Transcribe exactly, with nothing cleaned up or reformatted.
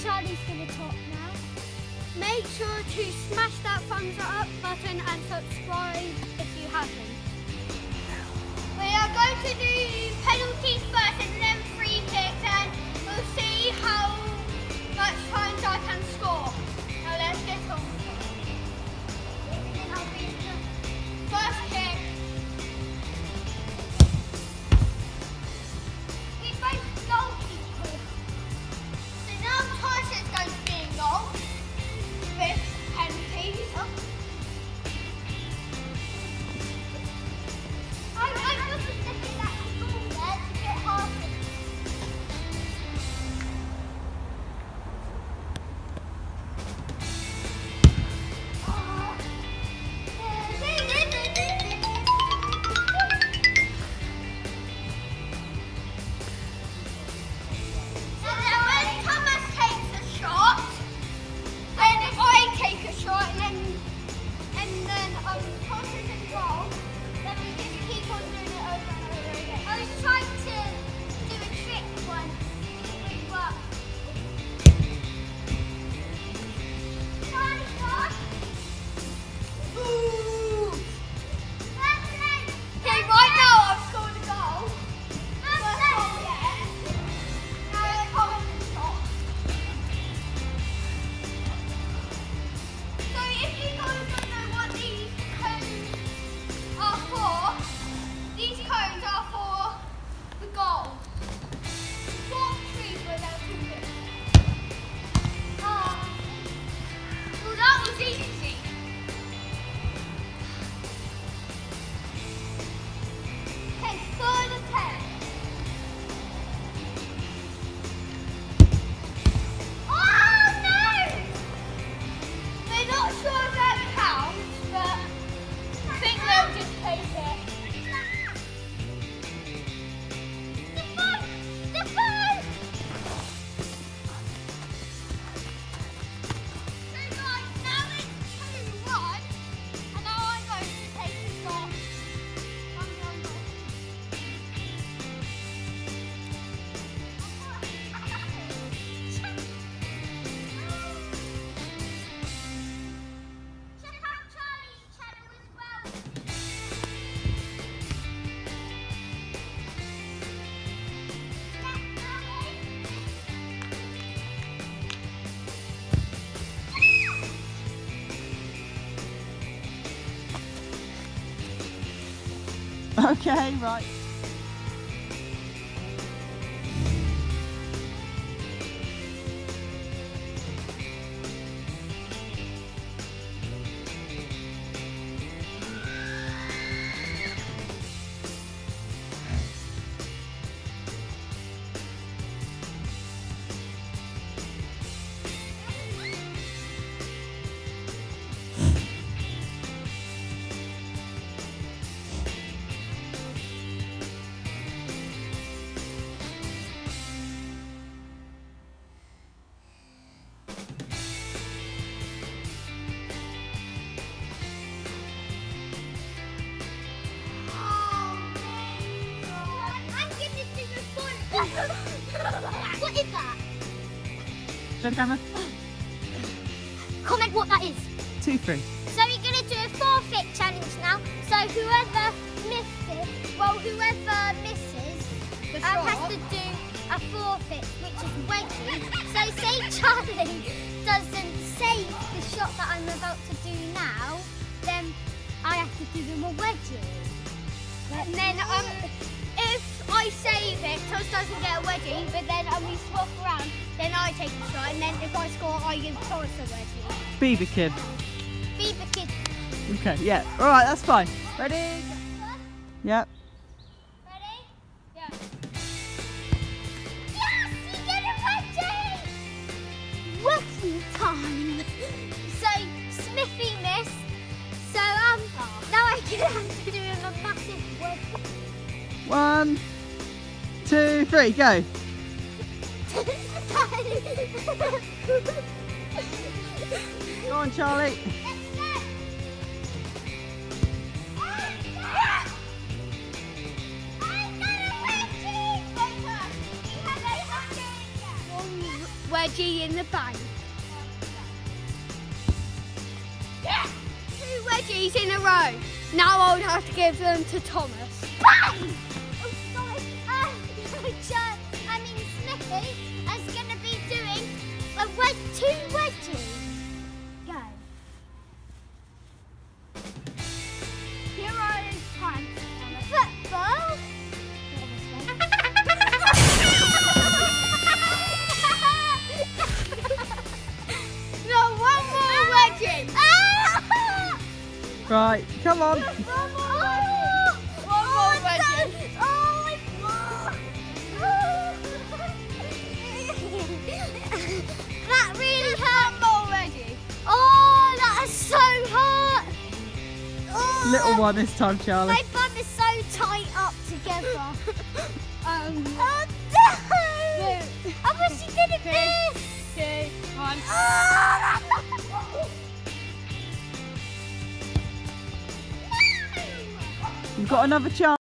Charlie's gonna talk now. Make sure to smash that thumbs up button and subscribe if you haven't. We are going to do penalties first and then free kicks, and we'll see how much times I can score. Now let's get on with it. I'll be the first kick. We both goalkeepers. So now Tyson's going to be in goal with penalties. Okay, right. What is that? Show the camera. Comment what that is. Two, three. So we're going to do a forfeit challenge now. So whoever misses, well whoever misses um, has to do a forfeit, which is wedgie. So say Charlie doesn't save the shot that I'm about to do now, then I have to give him a wedgie. And then um, if I save it, Toz doesn't get a wedgie, but then um, we swap around, then I take the shot, and then if I score, I give Toz a wedgie. Beaver Kid. Beaver Kid. Okay, yeah. All right, that's fine. Ready? Yep. Ready? Yeah. Yes, you get a wedgie! Wedgie time. So Smithy missed. So um, now I can have to do him a massive wedgie. One, two, three, go. Go on, Charlie. wedgie in the bank. Yeah! Two wedgies in a row. Now I'll have to give them to Thomas. Bang! Oh, sorry. Uh, John, I mean Smithy is going to be doing a wed two wedgies. Go. Here are his pants. Football. No, one more wedgie. Right, come on. One more wedgie. One more wedgie. Oh, that really hurt. One more wedgie. Oh, that is so hurt. Oh. Little one this time, Charlie. My bum is so tight up together. um. Oh no! I wish you didn't miss. Two, one. You've got another chance.